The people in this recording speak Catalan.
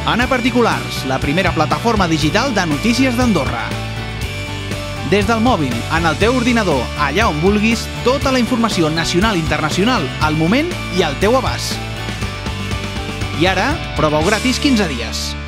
Ana Particulars, la primera plataforma digital de notícies d'Andorra. Des del mòbil, en el teu ordinador, allà on vulguis, tota la informació nacional i internacional, al moment i al teu abast. I ara, prova-ho gratis 15 dies.